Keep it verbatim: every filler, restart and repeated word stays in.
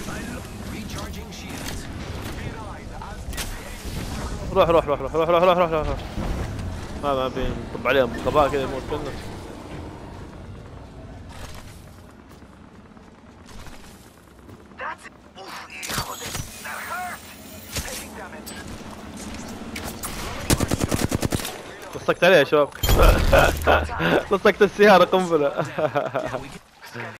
روح روح روح روح روح روح روح روح روح. ما ما بينطب عليهم غباء كذا يموت كله. لصقت عليه يا شباب. لصقت السيارة قنبلة.